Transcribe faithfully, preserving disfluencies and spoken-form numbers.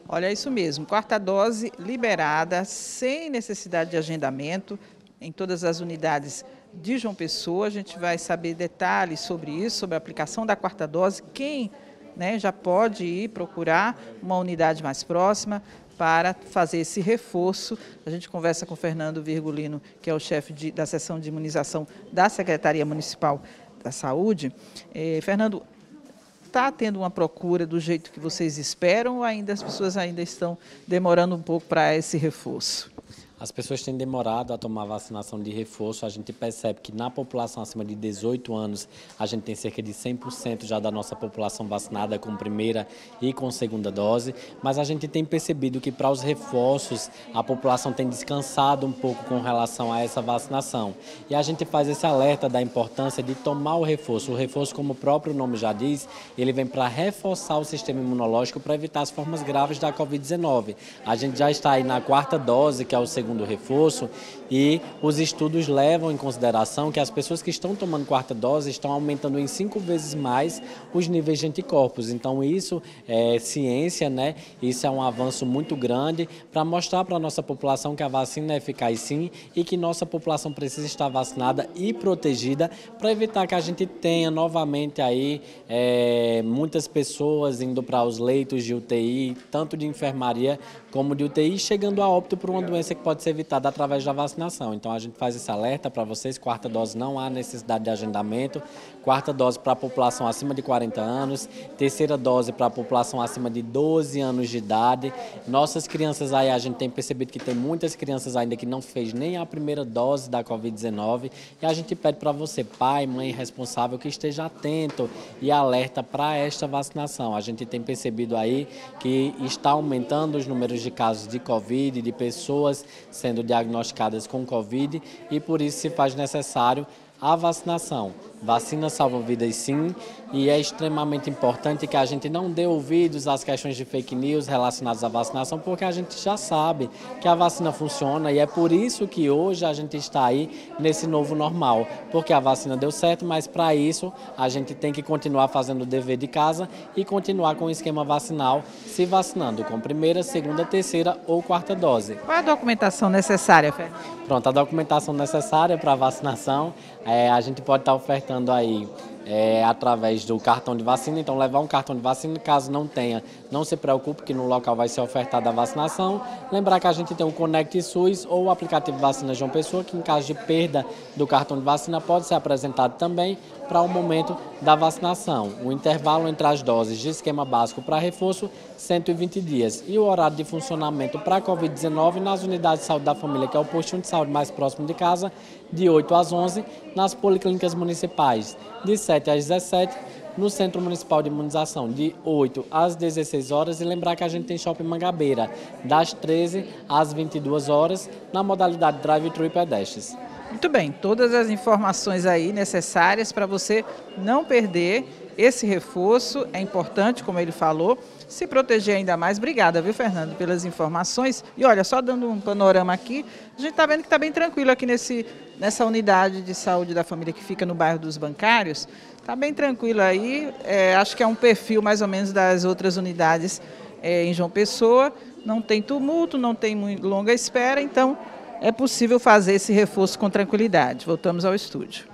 Olha, é isso mesmo, quarta dose liberada, sem necessidade de agendamento, em todas as unidades de João Pessoa. A gente vai saber detalhes sobre isso, sobre a aplicação da quarta dose, quem, né, já pode ir procurar uma unidade mais próxima para fazer esse reforço. A gente conversa com o Fernando Virgulino, que é o chefe de, da seção de imunização da Secretaria Municipal da Saúde. Eh, Fernando, está tendo uma procura do jeito que vocês esperam ou ainda as pessoas ainda estão demorando um pouco para esse reforço? As pessoas têm demorado a tomar vacinação de reforço. A gente percebe que na população acima de dezoito anos, a gente tem cerca de cem por cento já da nossa população vacinada com primeira e com segunda dose. Mas a gente tem percebido que para os reforços, a população tem descansado um pouco com relação a essa vacinação. E a gente faz esse alerta da importância de tomar o reforço. O reforço, como o próprio nome já diz, ele vem para reforçar o sistema imunológico para evitar as formas graves da covid dezenove. A gente já está aí na quarta dose, que é o segundo do reforço, e os estudos levam em consideração que as pessoas que estão tomando quarta dose estão aumentando em cinco vezes mais os níveis de anticorpos. Então isso é ciência, né? Isso é um avanço muito grande para mostrar para a nossa população que a vacina é eficaz sim e que nossa população precisa estar vacinada e protegida para evitar que a gente tenha novamente aí é, muitas pessoas indo para os leitos de U T I, tanto de enfermaria como de U T I, chegando a óbito por uma doença que pode ser evitada através da vacinação. Então a gente faz esse alerta para vocês, quarta dose não há necessidade de agendamento, quarta dose para a população acima de quarenta anos, terceira dose para a população acima de doze anos de idade. Nossas crianças aí, a gente tem percebido que tem muitas crianças ainda que não fez nem a primeira dose da covid dezenove e a gente pede para você, pai, mãe responsável, que esteja atento e alerta para esta vacinação. A gente tem percebido aí que está aumentando os números de casos de Covid, de pessoas sendo diagnosticadas com Covid e por isso se faz necessário a vacinação. Vacina salva vidas sim, e é extremamente importante que a gente não dê ouvidos às questões de fake news relacionadas à vacinação, porque a gente já sabe que a vacina funciona e é por isso que hoje a gente está aí nesse novo normal, porque a vacina deu certo, mas para isso a gente tem que continuar fazendo o dever de casa e continuar com o esquema vacinal, se vacinando com primeira, segunda, terceira ou quarta dose. Qual é a documentação necessária, Fernando? Pronto, a documentação necessária para a vacinação, é, a gente pode estar ofertando aí é, através do cartão de vacina, então levar um cartão de vacina, caso não tenha, não se preocupe que no local vai ser ofertada a vacinação. Lembrar que a gente tem o Conect SUS ou o aplicativo Vacina João Pessoa, que em caso de perda do cartão de vacina pode ser apresentado também para o momento da vacinação. O intervalo entre as doses de esquema básico para reforço, cento e vinte dias. E o horário de funcionamento para a covid dezenove nas unidades de saúde da família, que é o postinho de saúde mais próximo de casa, de oito às onze, nas policlínicas municipais, de sete às dezessete, no Centro Municipal de Imunização, de oito às dezesseis horas, e lembrar que a gente tem Shopping Mangabeira, das treze às vinte e duas horas, na modalidade drive-thru e pedestres. Muito bem, todas as informações aí necessárias para você não perder esse reforço. É importante, como ele falou, se proteger ainda mais. Obrigada, viu, Fernando, pelas informações. E olha, só dando um panorama aqui, a gente está vendo que está bem tranquilo aqui nesse, nessa unidade de saúde da família que fica no bairro dos Bancários. Está bem tranquilo aí, é, acho que é um perfil mais ou menos das outras unidades é, em João Pessoa. Não tem tumulto, não tem muito longa espera, então é possível fazer esse reforço com tranquilidade. Voltamos ao estúdio.